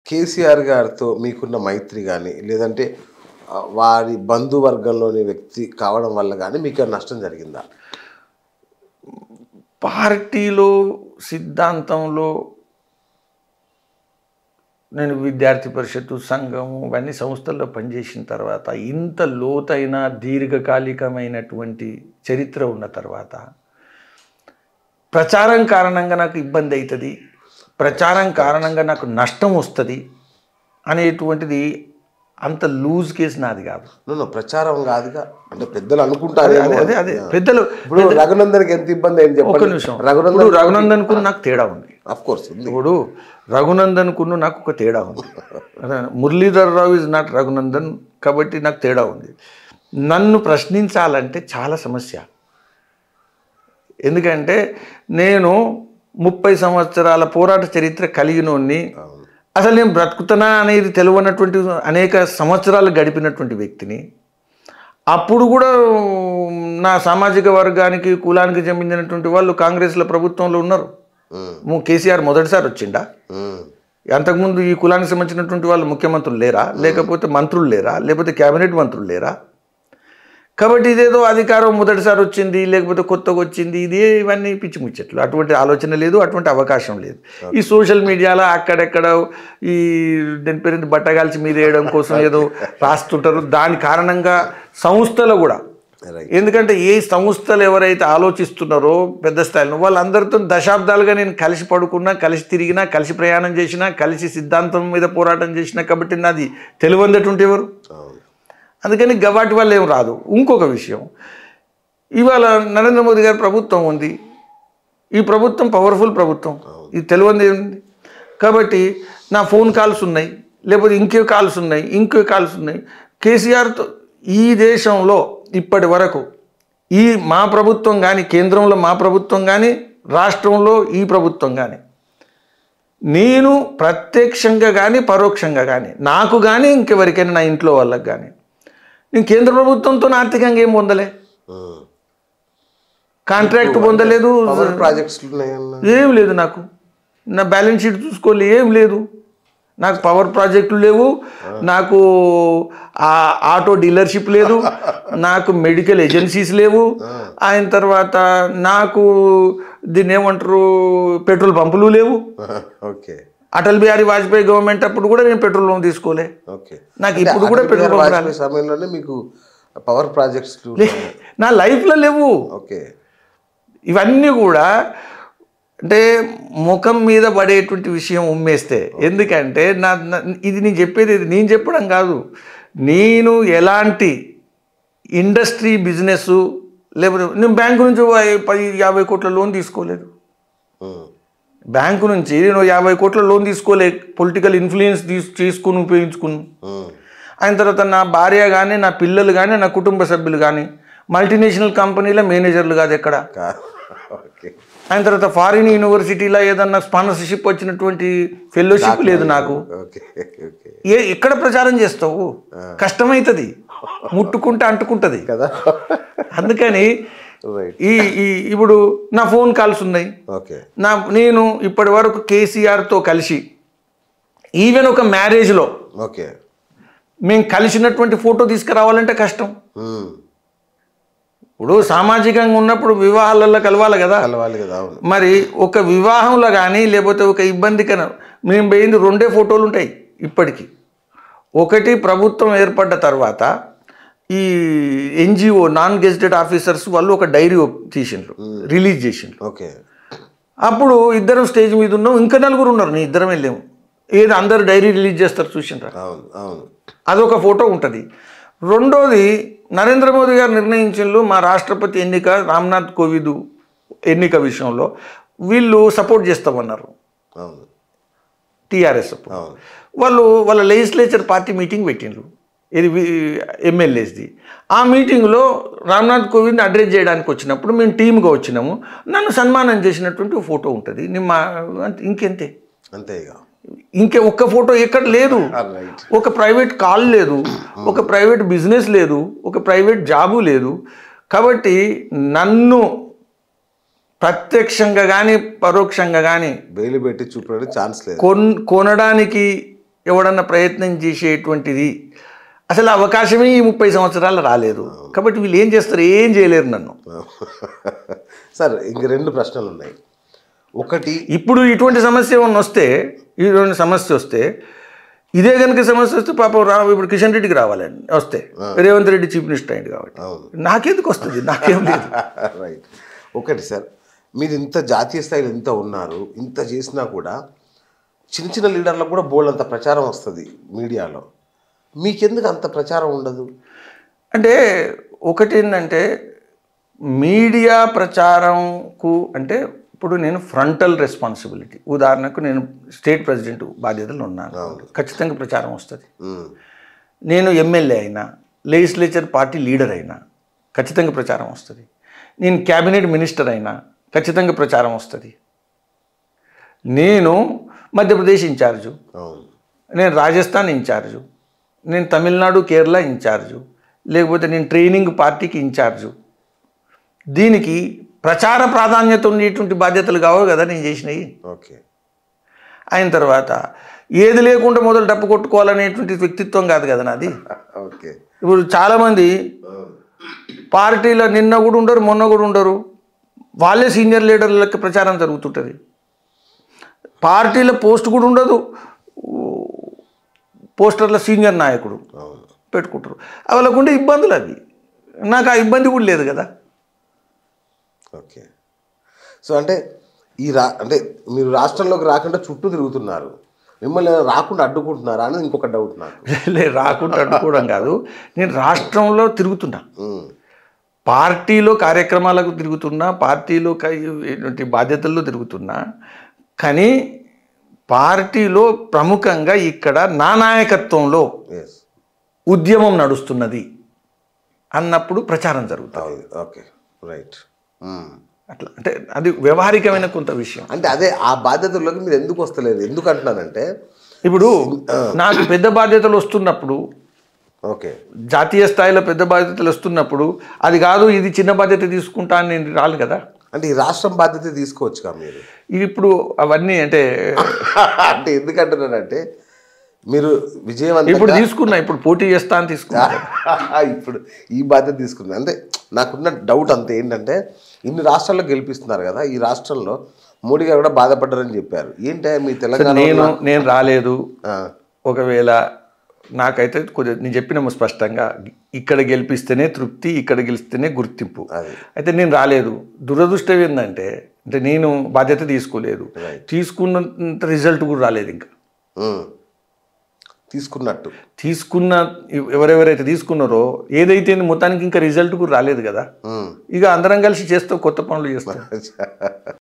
కేసీఆర్ గారితో మీకున్న మైత్రి గాని, లేదంటే వారి బంధువర్గంలోని వ్యక్తి కావడం వల్ల గాని మీకేమైనా నష్టం జరిగిందా? పార్టీలో సిద్ధాంతంలో నేను విద్యార్థి పరిషత్తు, సంఘము ఇవన్నీ సంస్థల్లో పనిచేసిన తర్వాత ఇంత లోతైన దీర్ఘకాలికమైనటువంటి చరిత్ర ఉన్న తర్వాత ప్రచారం కారణంగా నాకు ఇబ్బంది అవుతుంది, ప్రచారం కారణంగా నాకు నష్టం వస్తుంది అనేటువంటిది అంత లూజ్ కేసు నాది కాదు. ప్రచారం కాదుగా, అంటే పెద్దలు అనుకుంటారు. అదే పెద్దలు ఇప్పుడు రఘునందన్కి ఎంత ఇబ్బంది అయింది ఒక నిమిషం. రఘునందన్కు నాకు తేడా ఉంది. ఇప్పుడు రఘునందన్కు నాకు ఒక తేడా ఉంది. మురళీధర్ రావు ఇస్ నాట్ రఘునందన్, కాబట్టి నాకు తేడా ఉంది. నన్ను ప్రశ్నించాలంటే చాలా సమస్య. ఎందుకంటే నేను 30 సంవత్సరాల పోరాట చరిత్ర కలిగినోన్ని, అసలు నేను బ్రతుకుతున్నా అనేది తెలియనటువంటి అనేక సంవత్సరాలు గడిపినటువంటి వ్యక్తిని. అప్పుడు కూడా నా సామాజిక వర్గానికి కులానికి చెందినటువంటి వాళ్ళు కాంగ్రెస్లో ప్రభుత్వంలో ఉన్నారు. కేసీఆర్ మొదటిసారి వచ్చిండా? అంతకుముందు ఈ కులానికి సంబంధించినటువంటి వాళ్ళు ముఖ్యమంత్రులు లేరా, లేకపోతే మంత్రులు లేరా, లేకపోతే క్యాబినెట్ మంత్రులు లేరా? కాబట్టి ఇదేదో అధికారం మొదటిసారి వచ్చింది, లేకపోతే కొత్తగా వచ్చింది, ఇవన్నీ పిచ్చి ముచ్చట్లు. అటువంటి ఆలోచన లేదు, అటువంటి అవకాశం లేదు. ఈ సోషల్ మీడియాలో అక్కడెక్కడ ఈ దాని పేరు బట్టగాల్చి మీద వేయడం కోసం ఏదో రాస్తుంటారు. దాని కారణంగా సంస్థలు కూడా, ఎందుకంటే ఏ సంస్థలు ఎవరైతే ఆలోచిస్తున్నారో పెద్ద స్థాయిలో వాళ్ళందరితో దశాబ్దాలుగా నేను కలిసి పడుకున్నా, కలిసి తిరిగినా, కలిసి ప్రయాణం చేసినా, కలిసి సిద్ధాంతం మీద పోరాటం చేసినా, కాబట్టి నాది తెలివందటువంటి ఎవరు? అందుకని వాటి వల్ల ఏం రాదు. ఇంకొక విషయం, ఇవాళ నరేంద్ర మోదీ గారి ప్రభుత్వం ఉంది. ఈ ప్రభుత్వం పవర్ఫుల్ ప్రభుత్వం, ఇది తెలియంది ఏముంది? కాబట్టి నా ఫోన్ కాల్స్ ఉన్నాయి, లేకపోతే ఇంకే కాల్స్ ఉన్నాయి. కేసీఆర్తో ఈ దేశంలో ఇప్పటి వరకు ఈ మా ప్రభుత్వం కానీ, కేంద్రంలో మా ప్రభుత్వం కానీ, రాష్ట్రంలో ఈ ప్రభుత్వం కానీ, నేను ప్రత్యక్షంగా కానీ పరోక్షంగా కానీ, నాకు కానీ ఇంకెవరికైనా నా ఇంట్లో వాళ్ళకి కానీ, నేను కేంద్ర ప్రభుత్వంతో ఆర్థికంగా ఏం పొందలే, కాంట్రాక్ట్ పొందలేదు, ప్రాజెక్ట్స్ ఏం లేదు. నాకు నా బ్యాలెన్స్ షీట్ చూసుకోలే, ఏం లేదు. నాకు పవర్ ప్రాజెక్టులు లేవు, నాకు ఆటో డీలర్షిప్ లేదు, నాకు మెడికల్ ఏజెన్సీస్ లేవు, ఆయన తర్వాత నాకు దీన్ని ఏమంటారు పెట్రోల్ పంపులు లేవు. ఓకే. అటల్ బిహారీ వాజ్పేయి గవర్నమెంట్ అప్పుడు కూడా నేను పెట్రోల్ లోన్ తీసుకోలే. నాకు ఇప్పుడు కూడా పెట్రోల్ పంప్ సమయంలోనే మీకు పవర్ ప్రాజెక్ట్స్ నా లైఫ్లో లేవు. ఓకే. ఇవన్నీ కూడా అంటే ముఖం మీద పడేటువంటి విషయం ఉమ్మేస్తే, ఎందుకంటే ఇది నేను చెప్పేది, ఇది నేను చెప్పడం కాదు. నేను ఎలాంటి ఇండస్ట్రీ బిజినెస్, లేకపోతే నేను బ్యాంకు నుంచి 50 కోట్ల లోన్ తీసుకోలేదు. బ్యాంకు నుంచి నేను 50 కోట్ల లోన్ తీసుకోలే, పొలిటికల్ ఇన్ఫ్లుయెన్స్ తీసుకుని ఉపయోగించుకున్నాను. ఆయన తర్వాత నా భార్య కానీ, నా పిల్లలు కానీ, నా కుటుంబ సభ్యులు కానీ మల్టీనేషనల్ కంపెనీల మేనేజర్లు కాదు ఎక్కడ. ఆయన తర్వాత ఫారిన్ యూనివర్సిటీలో ఏదన్నా స్పాన్సర్షిప్ వచ్చినటువంటి ఫెలోషిప్ లేదు నాకు. ఎక్కడ ప్రచారం చేస్తావు? కష్టమవుతుంది, ముట్టుకుంటే అంటుకుంటుంది కదా. అందుకని ఇప్పుడు నా ఫోన్ కాల్స్ ఉన్నాయి. నేను ఇప్పటి వరకు కేసీఆర్తో కలిసి ఈవెన్ ఒక మ్యారేజ్లో మేము కలిసినటువంటి ఫోటో తీసుకురావాలంటే కష్టం. ఇప్పుడు సామాజికంగా ఉన్నప్పుడు వివాహాలలో కలవాలి కదా. మరి ఒక వివాహంలో కానీ, లేకపోతే ఒక ఇబ్బందికర మేము పోయింది 2 ఫోటోలు ఉంటాయి ఇప్పటికీ. ఒకటి ప్రభుత్వం ఏర్పడ్డ తర్వాత ఈ ఎన్జిఓ నాన్ గెజిటెడ్ ఆఫీసర్స్ వాళ్ళు ఒక డైరీ తీసిండ్రు, రిలీజ్ చేసిండ్రు. అప్పుడు ఇద్దరం స్టేజ్ మీద ఉన్నాం, ఇంకా 4 ఉన్నారు, నేను ఇద్దరం వెళ్ళాము. ఏదో అందరు డైరీ రిలీజ్ చేస్తారు చూసిండ్రా, అదొక ఫోటో ఉంటుంది. రెండోది నరేంద్ర మోదీ గారు నిర్ణయించిండ్రు మా రాష్ట్రపతి ఎన్నిక, రామ్నాథ్ కోవింద్ ఎన్నిక విషయంలో వీళ్ళు సపోర్ట్ చేస్తామన్నారు. టీఆర్ఎస్ వాళ్ళు వాళ్ళ లెజిస్లేచర్ పార్టీ మీటింగ్ పెట్టిండ్రు, ఇది ఎమ్మెల్యేస్ది. ఆ మీటింగ్లో రామ్నాథ్ కోవింద్ అడ్రస్ చేయడానికి వచ్చినప్పుడు మేము టీమ్గా వచ్చినాము, నన్ను సన్మానం చేసినటువంటి ఫోటో ఉంటుంది. ఇంకెంతే, అంతేగా. ఇంకే ఒక్క ఫోటో ఎక్కడ లేదు. ఒక ప్రైవేట్ కాల్ లేదు, ఒక ప్రైవేట్ బిజినెస్ లేదు, ఒక ప్రైవేట్ జాబు లేదు. కాబట్టి నన్ను ప్రత్యక్షంగా కానీ పరోక్షంగా కానీ బెయిల్ పెట్టి చూపడానికి ఛాన్స్ లేదు. కొనడానికి ఎవడన్నా ప్రయత్నం చేసేటువంటిది అసలు అవకాశమే ఈ 30 సంవత్సరాలు రాలేదు. కాబట్టి వీళ్ళు ఏం చేస్తారు? ఏం చేయలేరు నన్ను. సార్ ఇంక 2 ప్రశ్నలు ఉన్నాయి. ఒకటి, ఇప్పుడు ఇటువంటి సమస్య ఏమన్నా వస్తే, ఇటువంటి సమస్య వస్తే, ఇదే కనుక సమస్య వస్తే పాపం ఇప్పుడు కిషన్ రెడ్డికి రావాలండి వస్తే, రేవంత్ రెడ్డి చీఫ్ మినిస్టర్ అయింది కాబట్టి నాకెందుకు వస్తుంది? నాకేం లేదు. రైట్. ఒకటి సార్, మీరు ఇంత జాతీయ స్థాయిలో ఇంత ఉన్నారు, ఇంత చేసినా కూడా చిన్న చిన్న లీడర్లకు కూడా బోల్డ్ అంత ప్రచారం వస్తుంది మీడియాలో. మీకెందుకు అంత ప్రచారం ఉండదు? అంటే ఒకటి ఏంటంటే మీడియా ప్రచారంకు అంటే ఇప్పుడు నేను ఫ్రంటల్ రెస్పాన్సిబిలిటీ, ఉదాహరణకు నేను స్టేట్ ప్రెసిడెంట్ బాధ్యతలు ఉన్నాను, ఖచ్చితంగా ప్రచారం వస్తుంది. నేను ఎమ్మెల్యే అయినా, లెజిస్లేచర్ పార్టీ లీడర్ అయినా ఖచ్చితంగా ప్రచారం వస్తుంది. నేను క్యాబినెట్ మినిస్టర్ అయినా ఖచ్చితంగా ప్రచారం వస్తుంది. నేను మధ్యప్రదేశ్ ఇన్ఛార్జు, నేను రాజస్థాన్ ఇన్ఛార్జు, నేను తమిళనాడు కేరళ ఇన్ఛార్జు, లేకపోతే నేను ట్రైనింగ్ పార్టీకి ఇన్ఛార్జు. దీనికి ప్రచార ప్రాధాన్యత ఉండేటువంటి బాధ్యతలు కావు కదా నేను చేసినవి. ఓకే. అయిన తర్వాత ఏది లేకుండా మొదలు డప్పు కొట్టుకోవాలనేటువంటి వ్యక్తిత్వం కాదు కదా నాది. ఓకే. ఇప్పుడు చాలామంది పార్టీలో నిన్న కూడా ఉండరు, మొన్న కూడా ఉండరు, వాళ్ళే సీనియర్ లీడర్లకి ప్రచారం జరుగుతుంటుంది. పార్టీలో పోస్ట్ కూడా ఉండదు, పోస్టర్ల సీనియర్ నాయకుడు పెట్టుకుంటారు. వాళ్ళకుండే ఇబ్బందులు అవి. నాకు ఆ ఇబ్బంది కూడా లేదు కదా. ఓకే. సో అంటే అంటే మీరు రాష్ట్రంలోకి రాకుండా చుట్టూ తిరుగుతున్నారు, మిమ్మల్ని రాకుండా అడ్డుకుంటున్నారా అనేది ఇంకొక డౌట్ నాకు. రాకుండా అడ్డుకోవడం కాదు, నేను రాష్ట్రంలో తిరుగుతున్నా, పార్టీలో కార్యక్రమాలకు తిరుగుతున్నా, పార్టీలో బాధ్యతల్లో తిరుగుతున్నా. కానీ పార్టీలో ప్రముఖంగా ఇక్కడ నా నాయకత్వంలో ఉద్యమం నడుస్తున్నది అన్నప్పుడు ప్రచారం జరుగుతుంది. Okay, right. అట్లా అంటే అది వ్యవహారికమైన కొంత విషయం. అంటే అదే ఆ బాధ్యతల్లోకి మీరు ఎందుకు వస్తలేదు? ఎందుకు అంటున్నానంటే ఇప్పుడు నాకు పెద్ద బాధ్యతలు వస్తున్నప్పుడు, ఓకే, జాతీయ స్థాయిలో పెద్ద బాధ్యతలు వస్తున్నప్పుడు అది కాదు ఇది చిన్న బాధ్యత తీసుకుంటా అని నేను రాను కదా. అంటే ఈ రాష్ట్రం బాధ్యత తీసుకోవచ్చుగా మీరు. ఇప్పుడు అవన్నీ అంటే అంటే ఎందుకంటున్నానంటే మీరు విజయవంతం ఇప్పుడు తీసుకున్నా, ఇప్పుడు పోటీ చేస్తా అని తీసుకున్నా, ఇప్పుడు ఈ బాధ్యత తీసుకున్నా. అంటే నాకున్న డౌట్ అంతే ఏంటంటే ఇన్ని రాష్ట్రాల్లో గెలిపిస్తున్నారు కదా, ఈ రాష్ట్రంలో మోడీ గారు కూడా బాధపడ్డారని చెప్పారు. ఏంటంటే మీ తెలంగాణ నేను రాలేదు. ఒకవేళ నాకైతే కొంచెం నేను చెప్పినాము స్పష్టంగా, ఇక్కడ గెలిపిస్తేనే తృప్తి, ఇక్కడ గెలిస్తేనే గుర్తింపు. అయితే నేను రాలేదు. దురదృష్టం ఏంటంటే అంటే నేను బాధ్యత తీసుకోలేదు, తీసుకున్నంత రిజల్ట్ కూడా రాలేదు. ఇంకా తీసుకున్న ఎవరెవరైతే తీసుకున్నారో ఏదైతే మొత్తానికి ఇంకా రిజల్ట్ కూడా రాలేదు కదా. ఇక అందరం కలిసి చేస్తాం, కొత్త పనులు చేస్తాం.